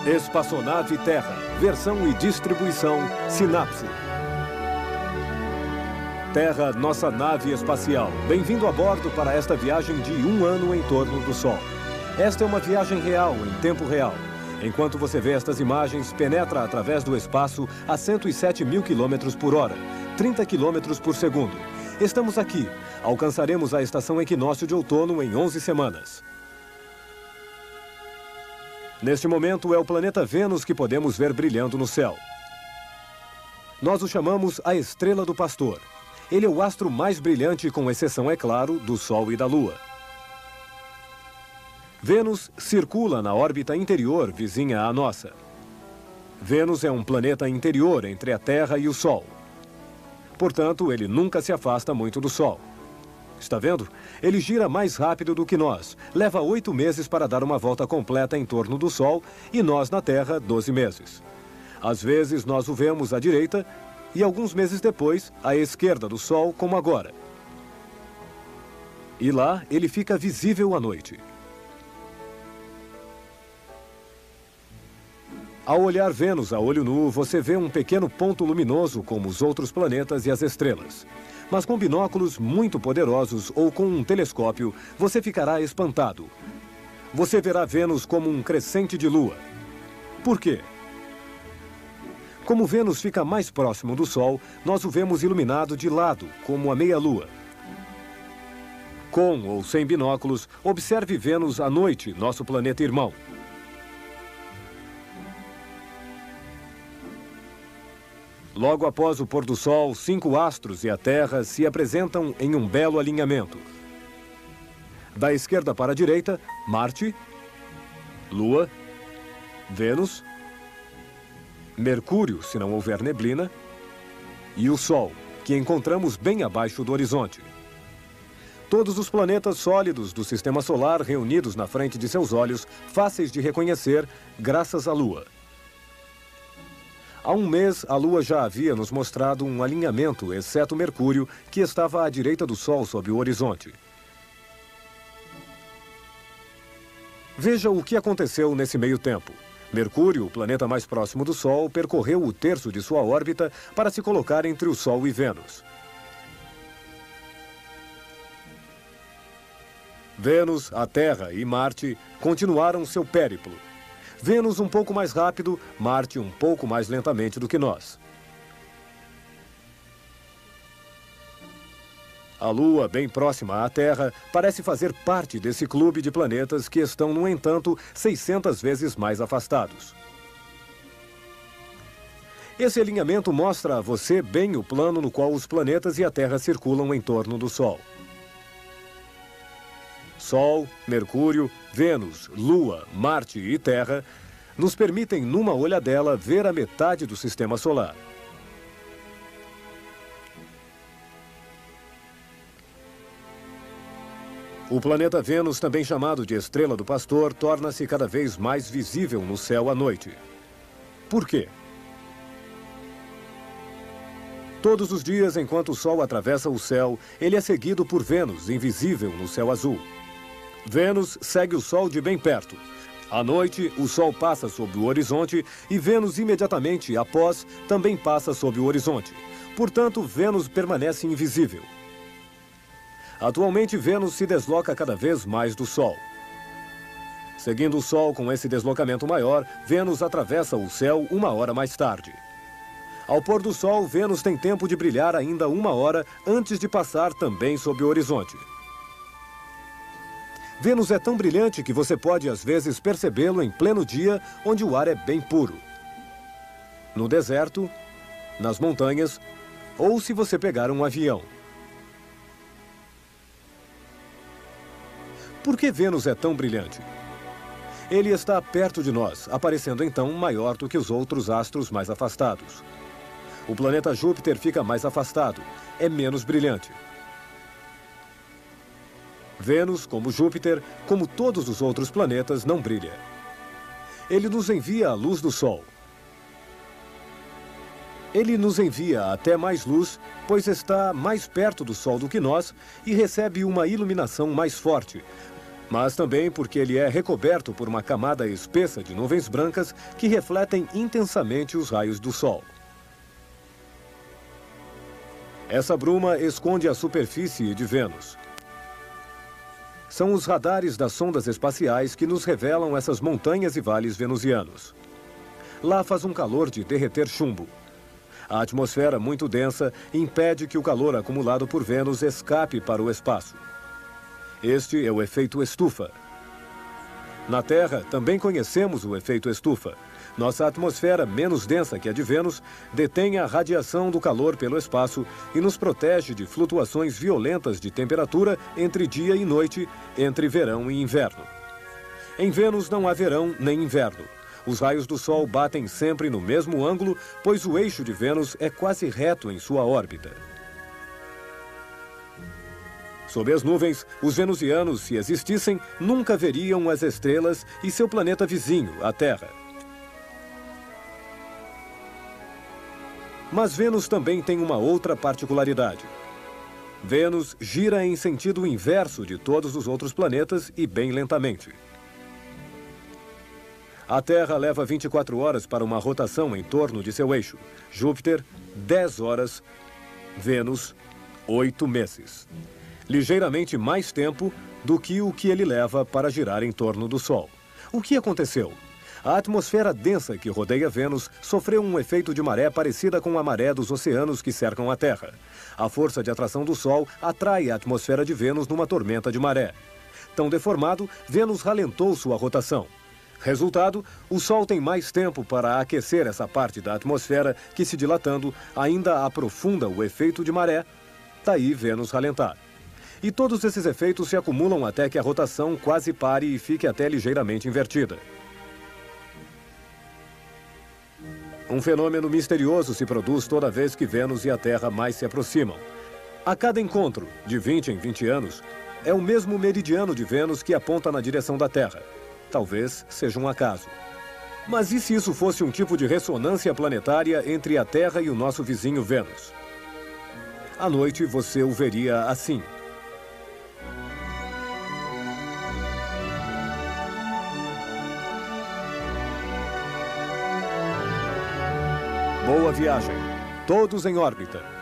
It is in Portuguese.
Espaçonave Terra, versão e distribuição Sinapse. Terra, nossa nave espacial. Bem-vindo a bordo para esta viagem de 1 ano em torno do Sol. Esta é uma viagem real, em tempo real. Enquanto você vê estas imagens, penetra através do espaço a 107 mil quilômetros por hora, 30 quilômetros por segundo. Estamos aqui. Alcançaremos a estação equinócio de outono em 11 semanas. Neste momento, é o planeta Vênus que podemos ver brilhando no céu. Nós o chamamos a Estrela do Pastor. Ele é o astro mais brilhante, com exceção, é claro, do Sol e da Lua. Vênus circula na órbita interior vizinha à nossa. Vênus é um planeta interior entre a Terra e o Sol. Portanto, ele nunca se afasta muito do Sol. Está vendo? Ele gira mais rápido do que nós. Leva 8 meses para dar uma volta completa em torno do Sol e nós, na Terra, 12 meses. Às vezes, nós o vemos à direita e, alguns meses depois, à esquerda do Sol, como agora. E lá, ele fica visível à noite. Ao olhar Vênus a olho nu, você vê um pequeno ponto luminoso como os outros planetas e as estrelas. Mas com binóculos muito poderosos ou com um telescópio, você ficará espantado. Você verá Vênus como um crescente de Lua. Por quê? Como Vênus fica mais próximo do Sol, nós o vemos iluminado de lado, como a meia-lua. Com ou sem binóculos, observe Vênus à noite, nosso planeta irmão. Logo após o pôr do Sol, 5 astros e a Terra se apresentam em um belo alinhamento. Da esquerda para a direita, Marte, Lua, Vênus, Mercúrio, se não houver neblina, e o Sol, que encontramos bem abaixo do horizonte. Todos os planetas sólidos do Sistema Solar reunidos na frente de seus olhos, fáceis de reconhecer, graças à Lua. Há um mês, a Lua já havia nos mostrado um alinhamento, exceto Mercúrio, que estava à direita do Sol sob o horizonte. Veja o que aconteceu nesse meio tempo. Mercúrio, o planeta mais próximo do Sol, percorreu o terço de sua órbita para se colocar entre o Sol e Vênus. Vênus, a Terra e Marte continuaram seu périplo. Vênus um pouco mais rápido, Marte um pouco mais lentamente do que nós. A Lua, bem próxima à Terra, parece fazer parte desse clube de planetas que estão, no entanto, 600 vezes mais afastados. Esse alinhamento mostra a você bem o plano no qual os planetas e a Terra circulam em torno do Sol. Sol, Mercúrio, Vênus, Lua, Marte e Terra nos permitem, numa olhadela, ver a metade do Sistema Solar. O planeta Vênus, também chamado de Estrela do Pastor, torna-se cada vez mais visível no céu à noite. Por quê? Todos os dias, enquanto o Sol atravessa o céu, ele é seguido por Vênus, invisível no céu azul. Vênus segue o Sol de bem perto. À noite, o Sol passa sob o horizonte e Vênus, imediatamente após, também passa sob o horizonte. Portanto, Vênus permanece invisível. Atualmente, Vênus se desloca cada vez mais do Sol. Seguindo o Sol com esse deslocamento maior, Vênus atravessa o céu 1 hora mais tarde. Ao pôr do Sol, Vênus tem tempo de brilhar ainda 1 hora antes de passar também sob o horizonte. Vênus é tão brilhante que você pode, às vezes, percebê-lo em pleno dia, onde o ar é bem puro. No deserto, nas montanhas, ou se você pegar um avião. Por que Vênus é tão brilhante? Ele está perto de nós, aparecendo então maior do que os outros astros mais afastados. O planeta Júpiter fica mais afastado, é menos brilhante. Vênus, como Júpiter, como todos os outros planetas, não brilha. Ele nos envia a luz do Sol. Ele nos envia até mais luz, pois está mais perto do Sol do que nós e recebe uma iluminação mais forte, mas também porque ele é recoberto por uma camada espessa de nuvens brancas que refletem intensamente os raios do Sol. Essa bruma esconde a superfície de Vênus. São os radares das sondas espaciais que nos revelam essas montanhas e vales venusianos. Lá faz um calor de derreter chumbo. A atmosfera muito densa impede que o calor acumulado por Vênus escape para o espaço. Este é o efeito estufa. Na Terra, também conhecemos o efeito estufa. Nossa atmosfera, menos densa que a de Vênus, detém a radiação do calor pelo espaço e nos protege de flutuações violentas de temperatura entre dia e noite, entre verão e inverno. Em Vênus não há verão nem inverno. Os raios do Sol batem sempre no mesmo ângulo, pois o eixo de Vênus é quase reto em sua órbita. Sob as nuvens, os venusianos, se existissem, nunca veriam as estrelas e seu planeta vizinho, a Terra. Mas Vênus também tem uma outra particularidade. Vênus gira em sentido inverso de todos os outros planetas e bem lentamente. A Terra leva 24 horas para uma rotação em torno de seu eixo. Júpiter, 10 horas. Vênus, 8 meses. Ligeiramente mais tempo do que o que ele leva para girar em torno do Sol. O que aconteceu? A atmosfera densa que rodeia Vênus sofreu um efeito de maré parecida com a maré dos oceanos que cercam a Terra. A força de atração do Sol atrai a atmosfera de Vênus numa tormenta de maré. Tão deformado, Vênus ralentou sua rotação. Resultado, o Sol tem mais tempo para aquecer essa parte da atmosfera que, se dilatando, ainda aprofunda o efeito de maré. Daí Vênus ralentar. E todos esses efeitos se acumulam até que a rotação quase pare e fique até ligeiramente invertida. Um fenômeno misterioso se produz toda vez que Vênus e a Terra mais se aproximam. A cada encontro, de 20 em 20 anos, é o mesmo meridiano de Vênus que aponta na direção da Terra. Talvez seja um acaso. Mas e se isso fosse um tipo de ressonância planetária entre a Terra e o nosso vizinho Vênus? À noite você o veria assim. Boa viagem. Todos em órbita.